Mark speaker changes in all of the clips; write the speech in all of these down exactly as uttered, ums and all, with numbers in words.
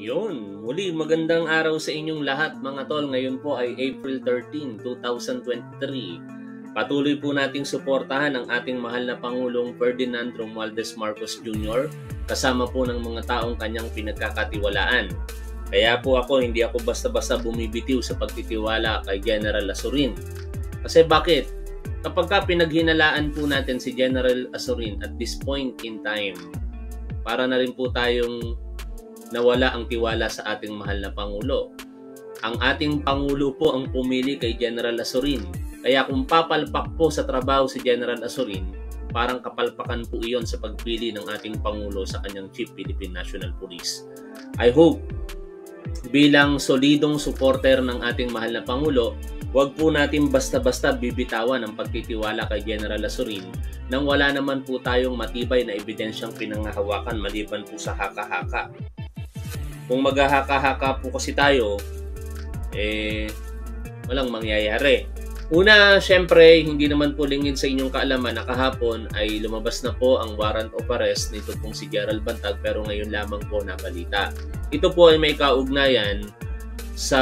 Speaker 1: Yun, muli magandang araw sa inyong lahat mga tol. Ngayon po ay April thirteenth, two thousand twenty-three. Patuloy po nating suportahan ang ating mahal na Pangulong Ferdinand Romualdez Marcos Junior kasama po ng mga taong kanyang pinagkakatiwalaan. Kaya po ako, hindi ako basta-basta bumibitiw sa pagtitiwala kay General Azurin. Kasi bakit? Kapag ka pinaghinalaan po natin si General Azurin at this point in time, para na rin po tayong nawala ang tiwala sa ating mahal na Pangulo. Ang ating Pangulo po ang pumili kay General Azurin. Kaya kung papalpak po sa trabaho si General Azurin, parang kapalpakan po iyon sa pagpili ng ating Pangulo sa kanyang Chief Philippine National Police. I hope, bilang solidong supporter ng ating mahal na Pangulo, huwag po natin basta-basta bibitawan ang pagtitiwala kay General Azurin nang wala naman po tayong matibay na ebidensyang pinanghahawakan maliban po sa haka-haka. Kung maghahaka-haka po kasi tayo, eh, walang mangyayari. Una, syempre, hindi naman po lingid sa inyong kaalaman na kahapon ay lumabas na po ang warrant of arrest nito pong si Gerald Bantag, pero ngayon lamang po nabalita. Ito po ay may kaugnayan sa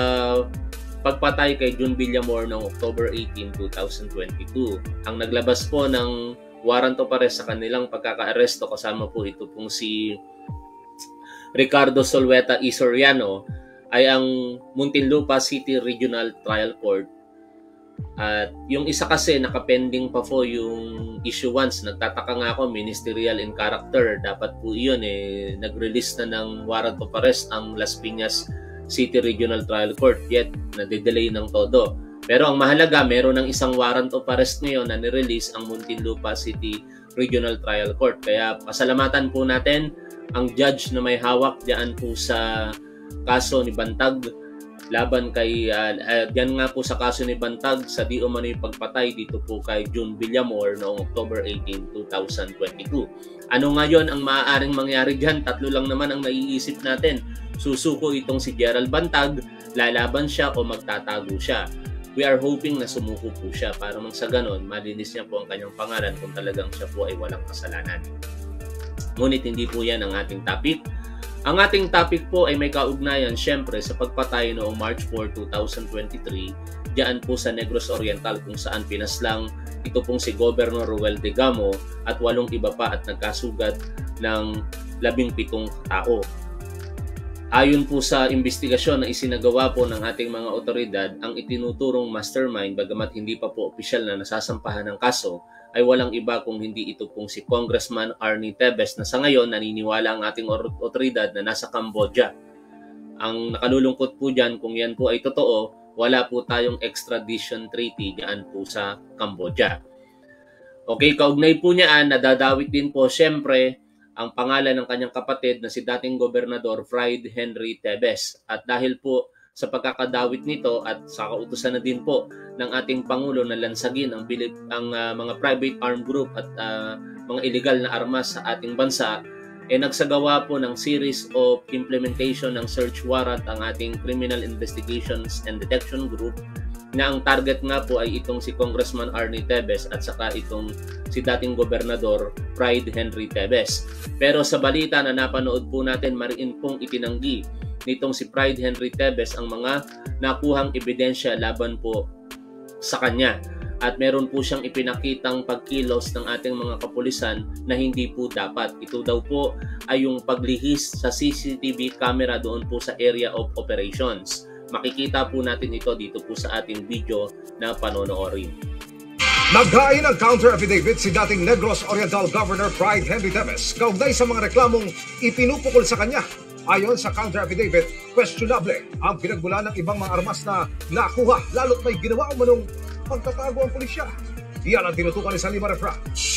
Speaker 1: pagpatay kay June Villamor noong October eighteenth, two thousand twenty-two. Ang naglabas po ng warrant of arrest sa kanilang pagkaka-aresto, kasama po ito pong si Ricardo Solweta E. Soriano, ay ang Muntinlupa City Regional Trial Court. At yung isa kasi nakapending pa po yung issuance. Nagtataka nga ako, ministerial in character. Dapat po iyon eh, nag-release na ng warrant of arrest ang Las Piñas City Regional Trial Court, yet nade-delay ng todo. Pero ang mahalaga, meron ng isang warrant of arrest ngayon na nirelease ang Muntinlupa City Regional Trial Court. Kaya pasalamatan po natin ang judge na may hawak diyan po sa kaso ni Bantag laban kay uh, uh, diyan nga po sa kaso ni Bantag sa di umano'y pagpatay dito po kay June Villamor noong October eighteenth, two thousand twenty-two. Ano ngayon ang maaaring mangyari diyan? Tatlo lang naman ang naiisip natin. Susuko itong si Gerald Bantag, lalaban siya o magtatago siya. We are hoping na sumuko po siya para mang sa ganon malinis niya po ang kanyang pangalan kung talagang siya po ay walang kasalanan. Ngunit hindi po yan ang ating topic. Ang ating topic po ay may kaugnayan syempre sa pagpatay noong March fourth, two thousand twenty-three diyan po sa Negros Oriental kung saan pinaslang ito pong si Governor Ruel Degamo at walong iba pa at nagkasugat ng labing pitong tao. Ayon po sa investigasyon na isinagawa po ng ating mga otoridad, ang itinuturong mastermind, bagamat hindi pa po opisyal na nasasampahan ng kaso, ay walang iba kung hindi ito pong si Congressman Arnie Tevez na sa ngayon naniniwala ang ating otoridad na nasa Cambodia. Ang nakalulungkot po dyan, kung yan po ay totoo, wala po tayong extradition treaty dyan po sa Cambodia. Okay, kaugnay po niyan, nadadawit din po siyempre ang pangalan ng kanyang kapatid na si dating Gobernador Fried Henry Tevez. At dahil po sa pagkakadawit nito at sa kautusan na din po ng ating Pangulo na lansagin ang, bilib, ang uh, mga private armed group at uh, mga illegal na armas sa ating bansa, eh nagsagawa po ng series of implementation ng search warrant ang ating Criminal Investigations and Detection Group na ang target nga po ay itong si Congressman Arnie Tevez at saka itong si dating Gobernador Fried Henry Tevez. Pero sa balita na napanood po natin, mariin pong itinanggi nitong si Fried Henry Tevez ang mga nakuhang ebidensya laban po sa kanya. At meron po siyang ipinakitang pagkilos ng ating mga kapulisan na hindi po dapat. Ito daw po ay yung paglihis sa C C T V camera doon po sa area of operations. Makikita po natin ito dito po sa ating video na panonoorin.
Speaker 2: Naghain ng counter-affidavit si dating Negros Oriental Governor Fried Henry Tevez kaugnay sa mga reklamong ipinupukol sa kanya. Ayon sa counter-affidavit, questionable ang pinagmula ng ibang mga armas na nakuha, lalo't may ginawa ang manong pagtatago ang pulisya. Iyan ang tinutukan ni Salima Refra.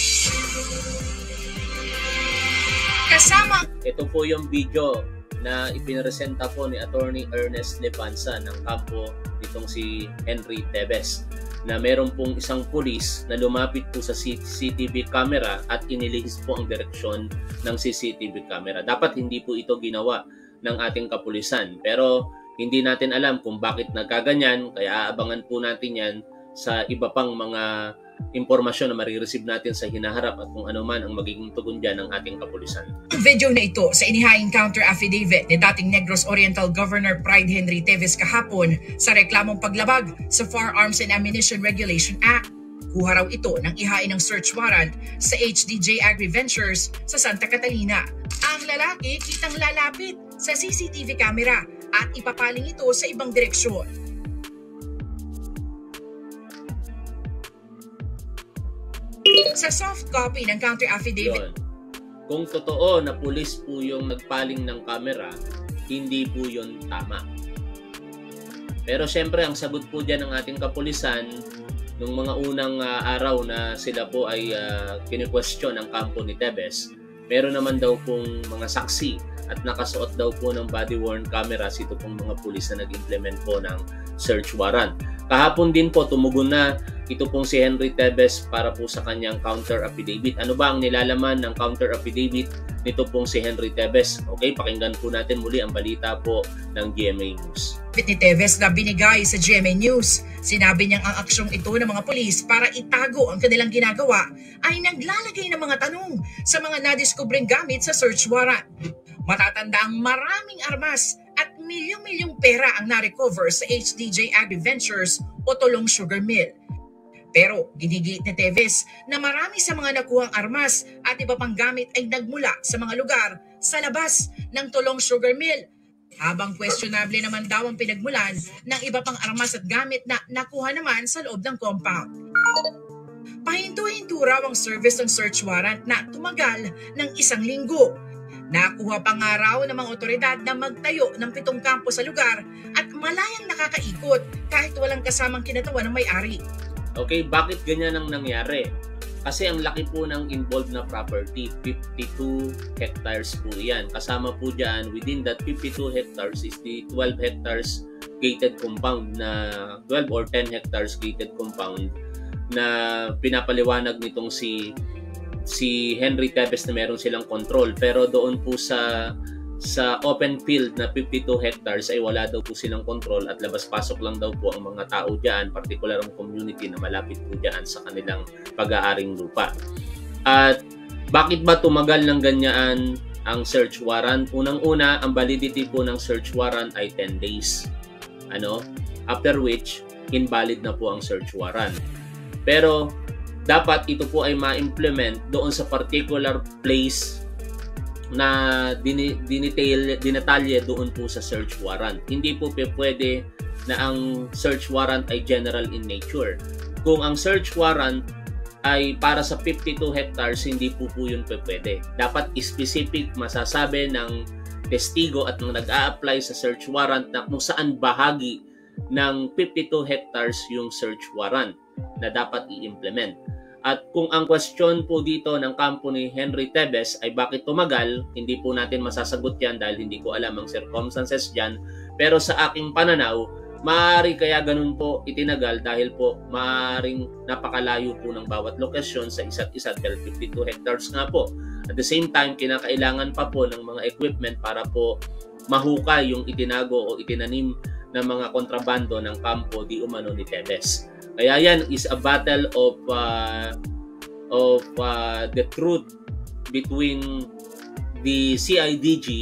Speaker 3: Kasama.
Speaker 1: Ito po yung video na ipinresenta po ni Attorney Ernest Lepanza ng kampo nitong si Henry Tevez, na meron pong isang pulis na lumapit po sa C C T V camera at inilihis po ang direksyon ng C C T V camera. Dapat hindi po ito ginawa ng ating kapulisan, pero hindi natin alam kung bakit nagkaganyan, kaya aabangan po natin yan sa iba pang mga impormasyon na marireceive natin sa hinaharap at kung ano man ang magiging tugon dyan ng ating kapulisan.
Speaker 3: Ang video na ito sa inihaing counter affidavit ni dating Negros Oriental Governor Pride Henry Teves kahapon sa reklamong paglabag sa Firearms and Ammunition Regulation Act. Kuha raw ito ng ihain ng search warrant sa H D J Agri Ventures sa Santa Catalina. Ang lalaki kitang lalapit sa C C T V camera at ipapaling ito sa ibang direksyon. Sa soft copy ng counter affidavit.
Speaker 1: Yun. Kung totoo na pulis po yung nagpaling ng camera, hindi po yun tama. Pero syempre ang sagot po dyan ng ating kapulisan nung mga unang uh, araw na sila po ay uh, kini-question ang kampo ni Teves, meron naman daw pong mga saksi at nakasuot daw po ng body-worn cameras ito pong mga pulis na nag-implement po ng search warrant. Kahapon din po tumugon na ito pong si Henry Teves para po sa kanyang counter affidavit. Ano ba ang nilalaman ng counter affidavit nito pong si Henry Teves? Okay, pakinggan po natin muli ang balita po ng G M A News.
Speaker 3: Ni Teves na binigay sa G M A News, sinabi niyang ang aksyong ito ng mga pulis para itago ang kanilang ginagawa ay naglalagay ng mga tanong sa mga nadiskubring gamit sa search warrant. Matatanda ang maraming armas at milyong-milyong pera ang na-recover sa H D J Agri Ventures o Tulong Sugar Mill. Pero ginigit ni Teves na marami sa mga nakuhang armas at iba pang gamit ay nagmula sa mga lugar sa labas ng Tulong Sugar Mill. Habang questionable naman daw ang pinagmulan ng iba pang armas at gamit na nakuha naman sa loob ng compound. Pahinto-hinto raw ang service ng search warrant na tumagal ng isang linggo. Nakuha pa nga raw ng mga otoridad na magtayo ng pitong kampo sa lugar at malayang nakakaikot kahit walang kasamang kinatawan ng may-ari.
Speaker 1: Okay, bakit ganyan ang nangyari? Kasi ang laki po ng involved na property, fifty-two hectares po yan. Kasama po dyan, within that fifty-two hectares is the twelve hectares gated compound na twelve or ten hectares gated compound na pinapaliwanag nitong si si Henry Teves na meron silang control. Pero doon po sa sa open field na fifty-two hectares ay wala daw po silang control at labas-pasok lang daw po ang mga tao dyan, particular ang community na malapit po dyan sa kanilang pag-aaring lupa. At bakit ba tumagal ng ganyan ang search warrant? Unang-una, ang validity po ng search warrant ay ten days. Ano? After which, invalid na po ang search warrant. Pero dapat ito po ay ma-implement doon sa particular place na dinetail, dinatalye doon po sa search warrant. Hindi po pwede na ang search warrant ay general in nature. Kung ang search warrant ay para sa fifty-two hectares, hindi po po yun pwede. Dapat specific masasabi ng testigo at ng nag-a-apply sa search warrant na kung saan bahagi ng fifty-two hectares yung search warrant na dapat i-implement. At kung ang question po dito ng kampo ni Henry Teves ay bakit tumagal, hindi po natin masasagot yan dahil hindi ko alam ang circumstances dyan. Pero sa aking pananaw, maaari kaya ganun po itinagal dahil po maaaring napakalayo po ng bawat lokasyon sa isa't isa dahil fifty-two hectares nga po. At the same time, kinakailangan pa po ng mga equipment para po mahukay yung itinago o itinanim ng mga kontrabando ng kampo di umano ni Teves. Kaya yan is a battle of uh, of uh, the truth between the C I D G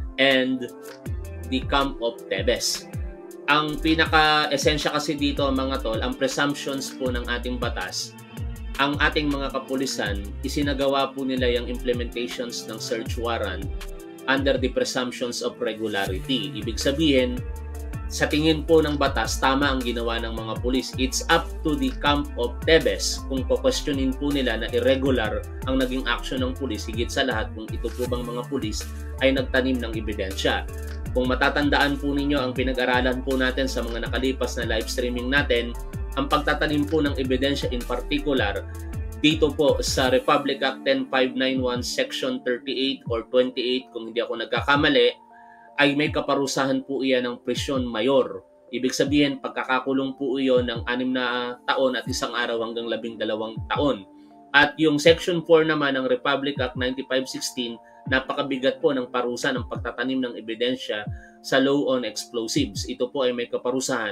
Speaker 1: and the camp of Teves. Ang pinaka-esensya kasi dito mga tol, ang presumptions po ng ating batas, ang ating mga kapulisan, isinagawa po nila yung implementations ng search warrant under the presumptions of regularity. Ibig sabihin, sa tingin po ng batas, tama ang ginawa ng mga pulis. It's up to the camp of Teves kung po-questionin po nila na irregular ang naging action ng pulis, higit sa lahat kung ito po bang mga pulis ay nagtanim ng ebidensya. Kung matatandaan po ninyo ang pinag-aralan po natin sa mga nakalipas na live streaming natin, ang pagtatanim po ng ebidensya in particular, dito po sa Republic Act ten five ninety-one Section thirty-eight or twenty-eight, kung hindi ako nagkakamali, ay may kaparusahan po iyan ng prisyon mayor. Ibig sabihin, pagkakakulong po iyon ng anim na taon at isang araw hanggang labing dalawang taon. At yung Section four naman ng Republic Act ninety-five sixteen, napakabigat po ng parusa ng pagtatanim ng ebidensya sa law on explosives. Ito po ay may kaparusahan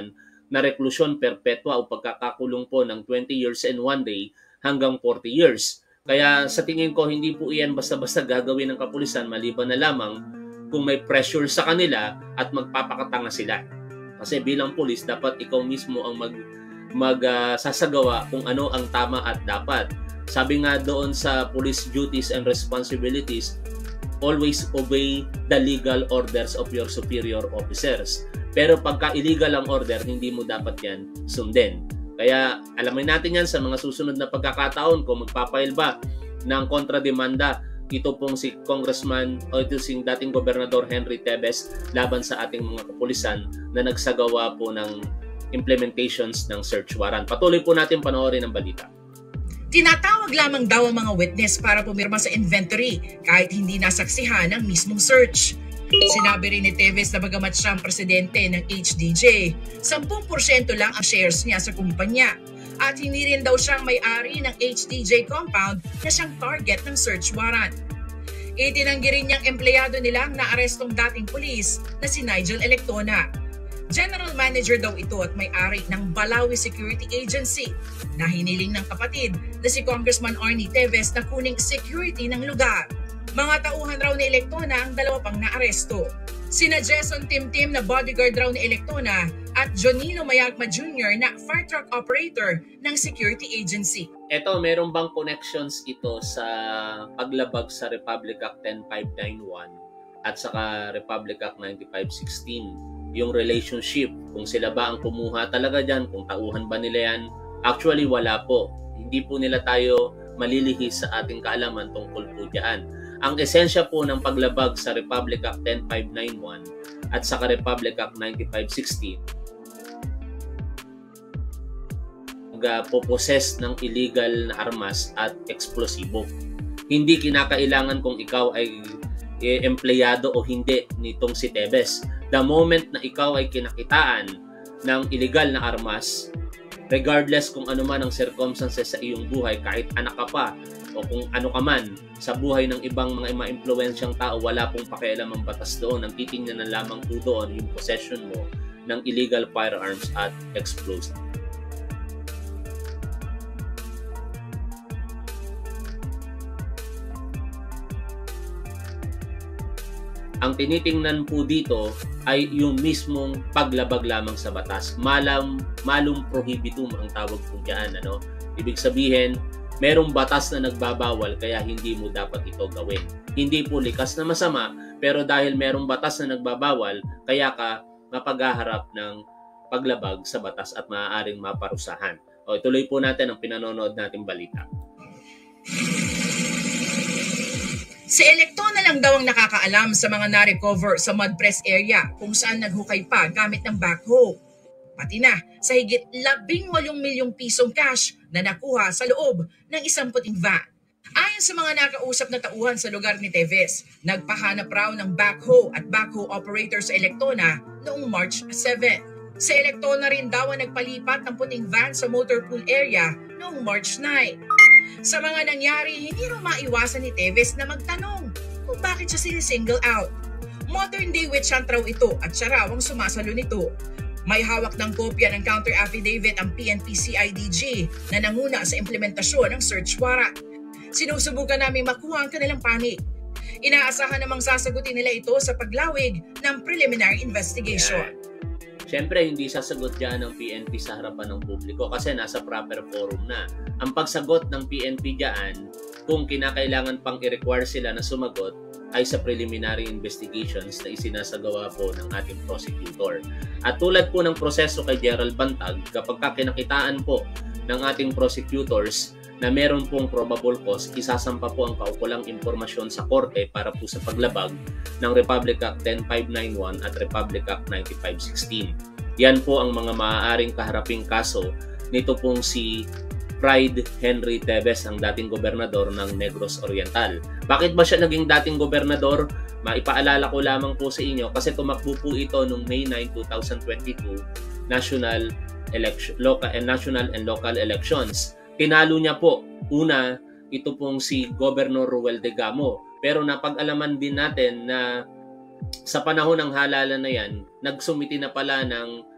Speaker 1: na reklusyon perpetua o pagkakakulong po ng twenty years and one day hanggang forty years. Kaya sa tingin ko, hindi po iyan basta-basta gagawin ng kapulisan maliban na lamang kung may pressure sa kanila at magpapakatanga sila. Kasi bilang pulis, dapat ikaw mismo ang mag, mag uh, sasagawa kung ano ang tama at dapat. Sabi nga doon sa police duties and responsibilities, always obey the legal orders of your superior officers. Pero pagka illegal ang order, hindi mo dapat yan sundin. Kaya alamin natin yan sa mga susunod na pagkakataon kung magpapail ba ng kontrademanda ito pong si Congressman o ito si dating Gobernador Henry Tevez laban sa ating mga kapulisan na nagsagawa po ng implementations ng search warrant. Patuloy po natin panoorin ang balita.
Speaker 3: Tinatawag lamang daw ang mga witness para pumirma sa inventory kahit hindi nasaksihan ang mismong search. Sinabi rin ni Tevez na bagamat siyang presidente ng H D J, ten porsyento lang ang shares niya sa kumpanya at hindi rin daw siyang may-ari ng H D J compound na siyang target ng search warrant. Itinanggi rin niyang empleyado nilang naarestong dating pulis na si Nigel Electona. General manager daw ito at may-ari ng Balawi Security Agency na hiniling ng kapatid na si Congressman Arnie Tevez na kuning security ng lugar. Mga tauhan raw ni Electona ang dalawa pang naaresto. Sina Jason Timtim na bodyguard raw ni Electona at Jonilo Mayagma Junior na fire truck operator ng security agency.
Speaker 1: Ito, meron bang connections ito sa paglabag sa Republic Act ten five ninety-one at saka Republic Act ninety-five sixteen? Yung relationship, kung sila ba ang kumuha talaga dyan, kung tauhan ba nila yan? Actually, wala po. Hindi po nila tayo malilihis sa ating kaalaman tungkol po dyan. Ang esensya po ng paglabag sa Republic Act ten five ninety-one at sa Republic Act ninety-five sixteen pagpoposes ng illegal na armas at eksplosibo. Hindi kinakailangan kung ikaw ay e, empleyado o hindi nitong si Tevez. The moment na ikaw ay kinakitaan ng illegal na armas, regardless kung ano man ang circumstances sa iyong buhay, kahit anak ka pa o kung ano ka man sa buhay ng ibang mga ma-impluwensyang tao, wala pong pakialam ang batas doon. Ang titingnan na lamang po doon yung possession mo ng illegal firearms at explosives. Ang tinitingnan po dito ay yung mismong paglabag lamang sa batas. Malam, malum prohibitum ang tawag po dyan. Ano? Ibig sabihin, merong batas na nagbabawal kaya hindi mo dapat ito gawin. Hindi po likas na masama, pero dahil merong batas na nagbabawal, kaya ka mapaghaharap ng paglabag sa batas at maaaring maparusahan. O, ituloy po natin ang pinanonood nating balita.
Speaker 3: Si Electona lang daw ang nakakaalam sa mga na-recover sa mud press area kung saan naghukay pa gamit ng backhoe. Pati na sa higit labing walyong milyong pisong cash na nakuha sa loob ng isang puting van. Ayon sa mga nakausap na tauhan sa lugar ni Tevez, nagpahanap raw ng backhoe at backhoe operator sa Electona noong March seventh. Sa Electona rin daw ang nagpalipat ng puting van sa motor pool area noong March ninth. Sa mga nangyari, hindi raw maiwasan ni Tevez na magtanong kung bakit siya sinisingle out. Modern day witch hunt raw ito at siya raw ang sumasalo nito. May hawak ng kopya ng counter affidavit ang P N P C I D G na nanguna sa implementasyon ng search warrant. Sinusubukan namin makuha ang kanilang panig. Inaasahan namang sasagutin nila ito sa paglawig ng preliminary investigation.
Speaker 1: Yeah. Siyempre, hindi sasagot dyan ng P N P sa harapan ng publiko kasi nasa proper forum na. Ang pagsagot ng P N P dyan, kung kinakailangan pang i-require sila na sumagot, ay sa preliminary investigations na isinasagawa po ng ating prosecutor. At tulad po ng proseso kay Gerald Bantag, kapag kinakitaan po ng ating prosecutors na meron pong probable cause, isasampa po ang kaukulang impormasyon sa korte para po sa paglabag ng Republic Act ten five ninety-one at Republic Act ninety-five sixteen. Yan po ang mga maaaring kaharaping kaso nito pong si Pride Henry Tevez, ang dating gobernador ng Negros Oriental. Bakit ba siya naging dating gobernador? Maipaalala ko lamang po sa inyo kasi tumakbo po ito noong May ninth, twenty twenty-two, national election, local and national and local elections. Tinalo niya po, una, ito pong si Governor Ruel Degamo. Pero napag-alaman din natin na sa panahon ng halalan na yan, nagsumiti na pala ng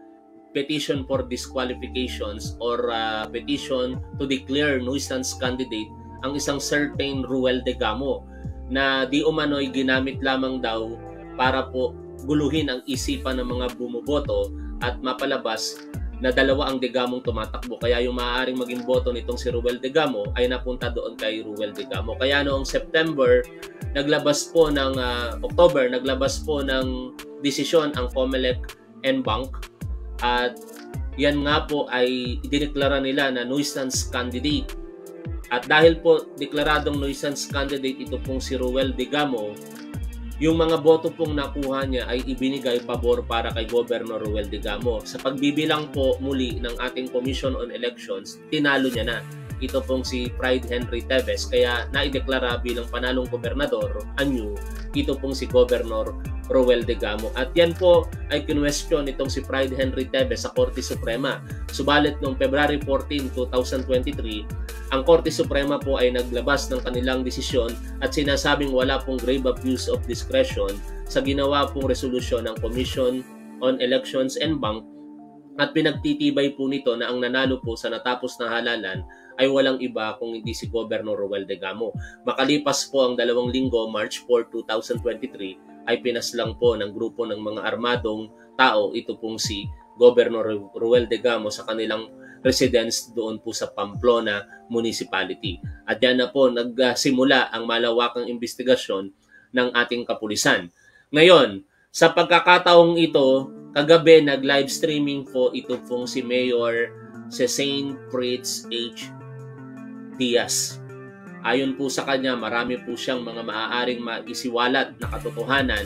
Speaker 1: petition for disqualifications or uh, petition to declare nuisance candidate ang isang certain Ruel de Gamo na di umano'y ginamit lamang daw para po guluhin ang isipan ng mga bumoboto at mapalabas na dalawa ang de Gamong tumatakbo. Kaya yung maaaring maging boto nitong si Ruel de Gamo ay napunta doon kay Ruel de Gamo. Kaya noong September, naglabas po ng uh, October, naglabas po ng desisyon ang COMELEC N Bank at yan nga po ay idineklara nila na nuisance candidate. At dahil po deklaradong nuisance candidate ito pong si Ruel de Gamo, yung mga boto pong nakuha niya ay ibinigay pabor para kay Governor Ruel de Gamo. Sa pagbibilang po muli ng ating Commission on Elections, tinalo niya na. Ito pong si Pride Henry Teves, kaya naideklara bilang panalong gobernador, anyo, ito pong si Governor Ruel de Gamo. At yan po ay kinwestiyon itong si Pride Henry Teves sa Korte Suprema. Subalit noong February fourteenth, twenty twenty-three, ang Korte Suprema po ay naglabas ng kanilang desisyon at sinasabing wala pong grave abuse of discretion sa ginawa pong resolusyon ng Commission on Elections and Bank at pinagtitibay po nito na ang nanalo po sa natapos na halalan ay walang iba kung hindi si Governor Ruel de Gamo. Makalipas po ang dalawang linggo, March fourth, twenty twenty-three, ay pinaslang po ng grupo ng mga armadong tao, ito pong si Governor Ruel de Gamo sa kanilang residence doon po sa Pamplona Municipality. At yan na po nagsimula ang malawakang investigasyon ng ating kapulisan. Ngayon, sa pagkakataong ito, kagabi nag-live streaming po ito pong si Mayor Césaine Pritz H. Diaz. Ayon po sa kanya, marami po siyang mga maaaring maisiwalat na katotohanan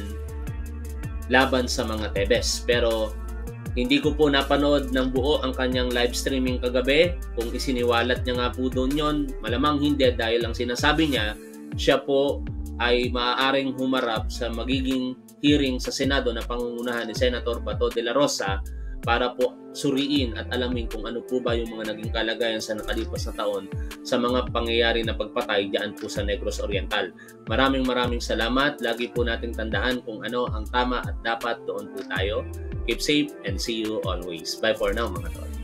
Speaker 1: laban sa mga Teves. Pero hindi ko po napanood ng buo ang kanyang live streaming kagabi. Kung isiniwalat niya nga po doon yon, malamang hindi dahil ang sinasabi niya, siya po ay maaaring humarap sa magiging hearing sa Senado na pangungunahan ni Senator Bato de la Rosa para po suriin at alamin kung ano po ba yung mga naging kalagayan sa nakalipas na taon sa mga pangyayari na pagpatay diyan po sa Negros Oriental. Maraming maraming salamat. Lagi po nating tandaan kung ano ang tama at dapat, doon po tayo. Keep safe and see you always. Bye for now mga tol.